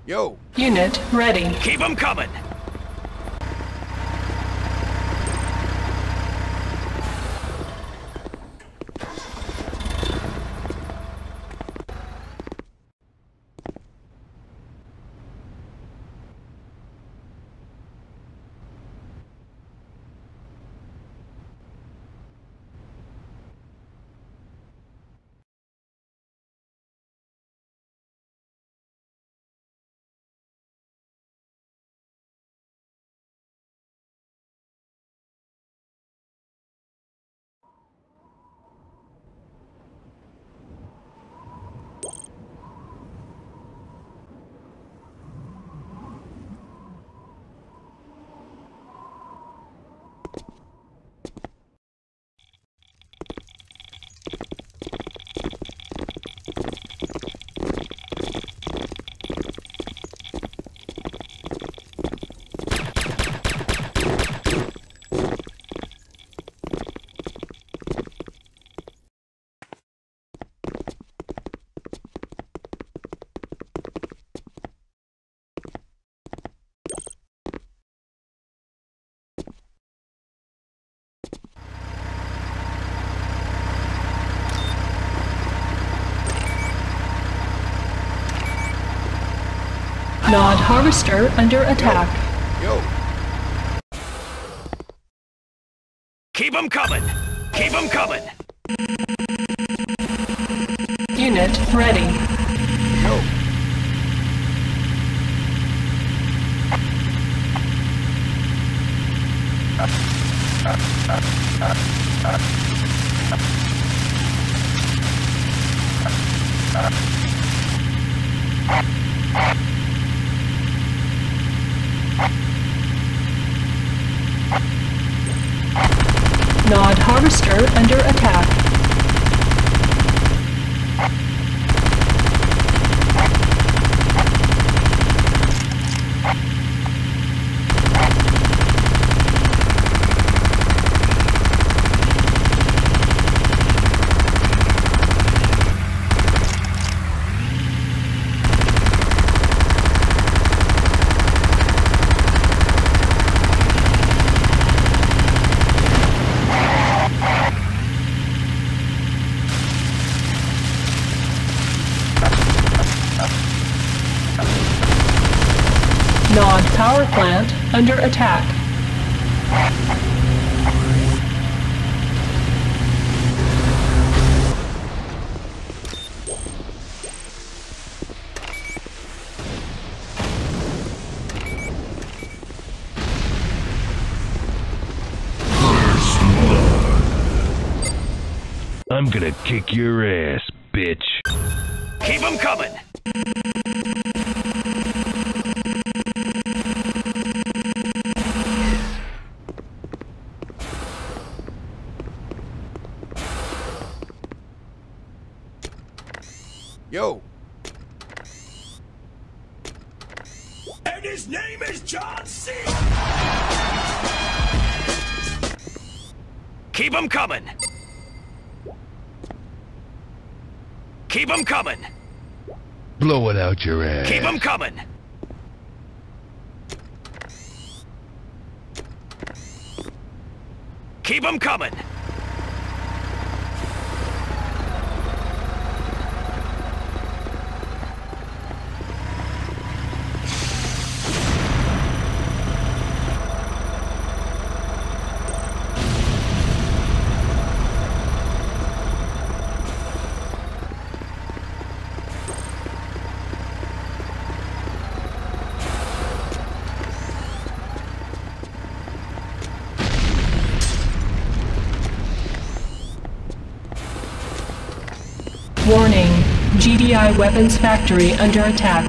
Yo. Unit ready. Keep 'em coming. Nod harvester under attack. Yo. Keep 'em coming. Keep 'em coming. Unit ready. Yo. Nod harvester under attack. Nod power plant under attack. I'm gonna kick your ass, bitch. Keep 'em coming. Yo. And his name is John C. Keep 'em coming. Keep 'em coming. Blow it out your ass. Keep 'em coming. Keep 'em coming. Warning, GDI weapons factory under attack.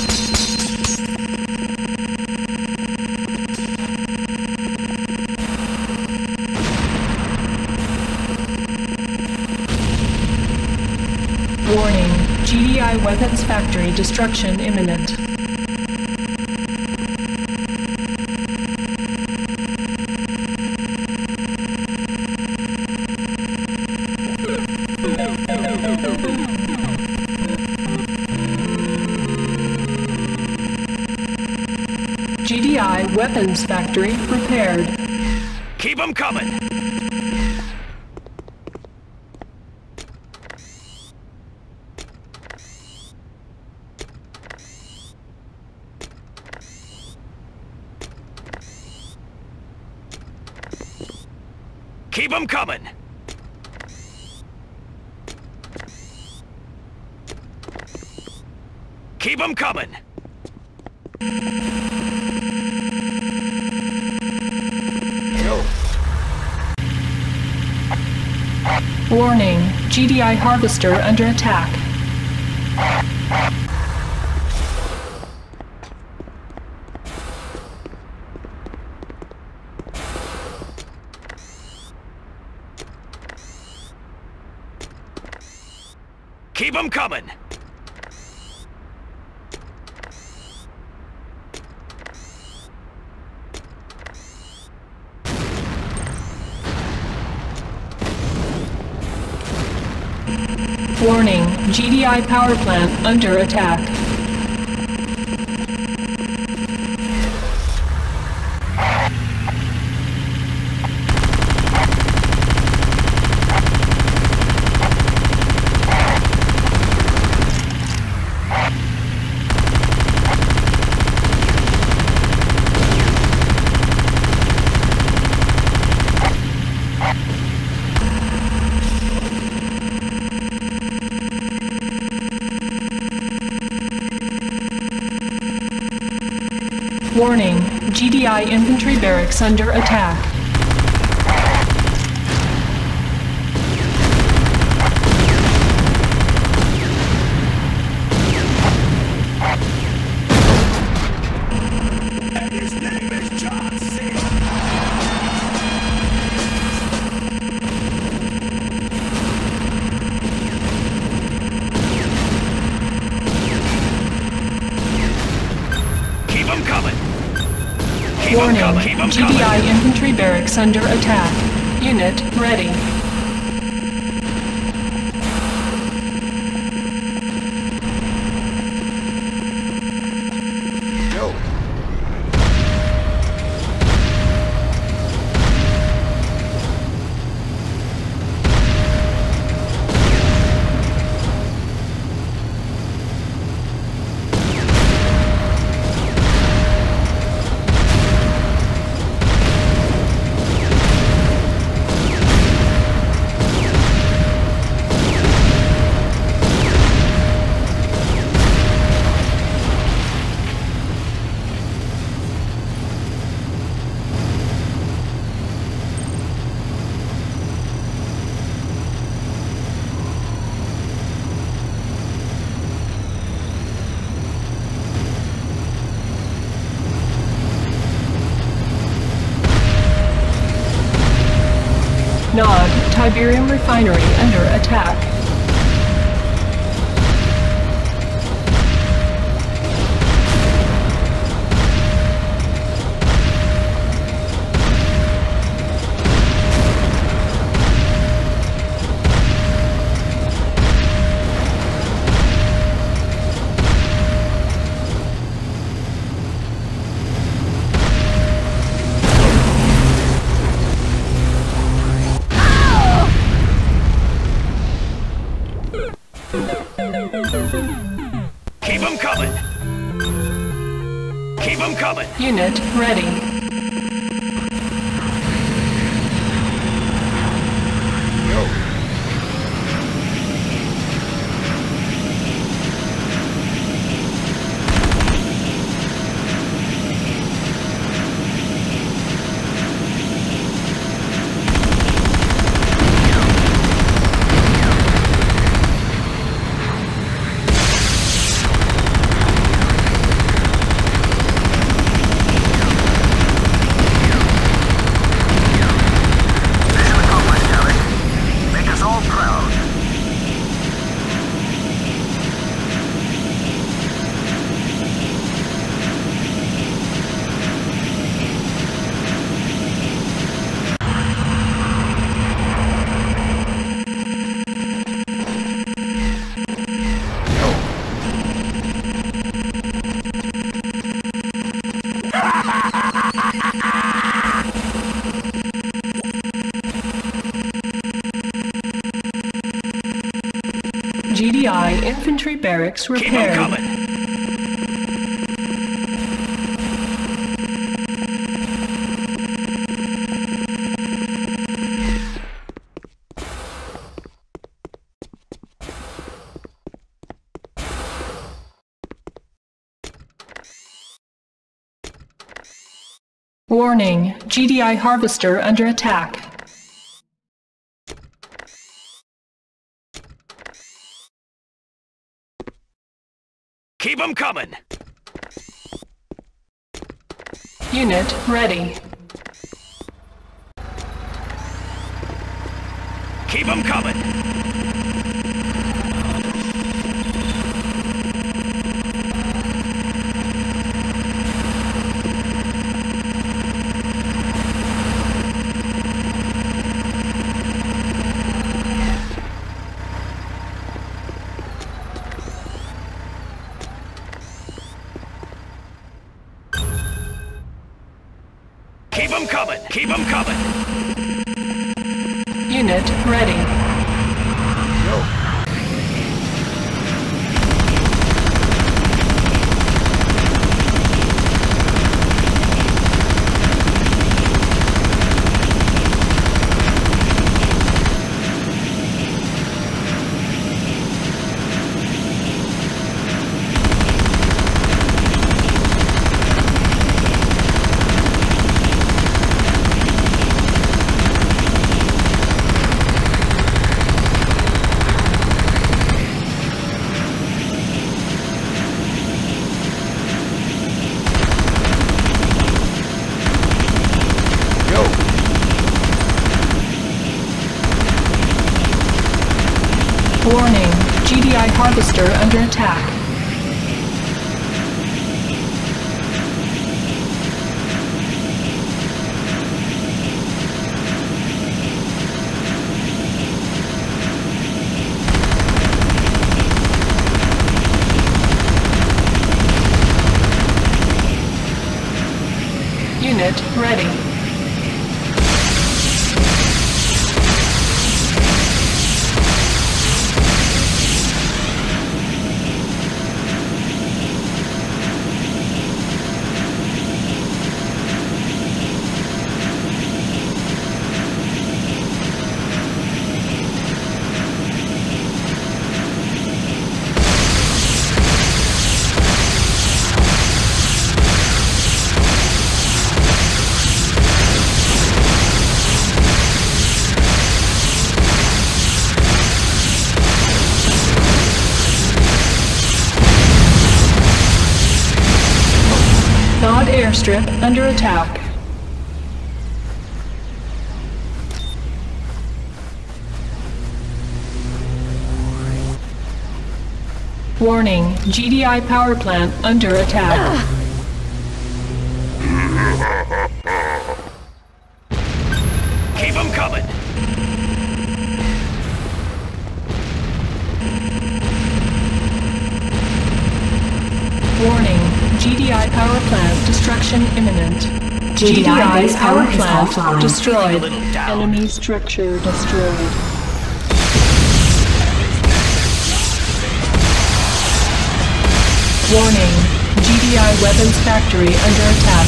Warning, GDI weapons factory destruction imminent. GDI weapons factory repaired. Keep 'em coming! Keep 'em coming! Keep 'em coming! Yo. Warning, GDI harvester under attack. Keep 'em coming! Warning, GDI power plant under attack. Warning, GDI infantry barracks under attack. His name is John C. Keep 'em coming! Keep 'em Warning, coming! Keep 'em GDI coming! infantry barracks under attack. Unit ready. Yo. Nod, Tiberium refinery under attack. Keep 'em coming! Keep 'em coming! Unit ready. Yo. Unit barracks Keep 'em repaired. coming! Warning, GDI harvester under attack. Keep 'em coming! Unit ready. Keep 'em coming! Keep 'em coming! Keep 'em coming! Unit ready. Go. Warning, GDI harvester under attack. Unit ready. Nod airstrip under attack. Warning, GDI power plant under attack. Keep 'em coming! Warning, GDI power plant destruction imminent. GDI base power is plant offline. destroyed. A little down. Enemy structure destroyed. Warning, GDI weapons factory under attack.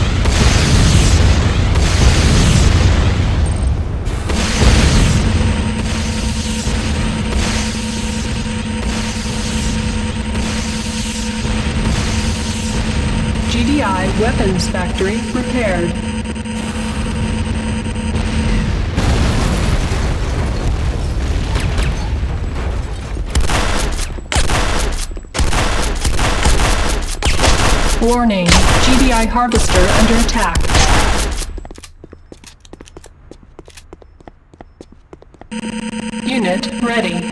GDI weapons factory repaired. Warning, GDI harvester under attack. Unit ready.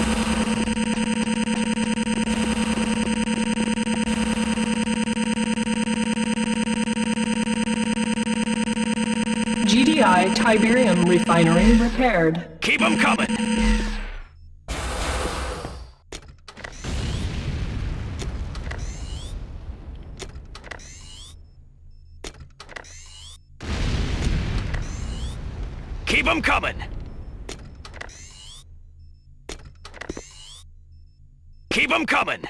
GDI Tiberium refinery repaired. Keep 'em coming! Keep 'em coming! Keep them coming!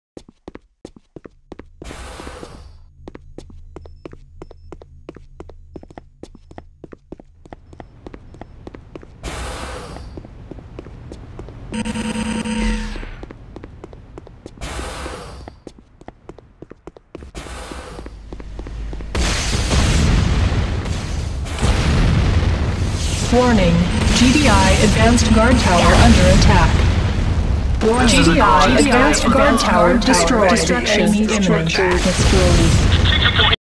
Warning. GDI Advanced Guard Tower under attack. Warning. GDI Advanced Guard Tower destroyed. Destruction imminent.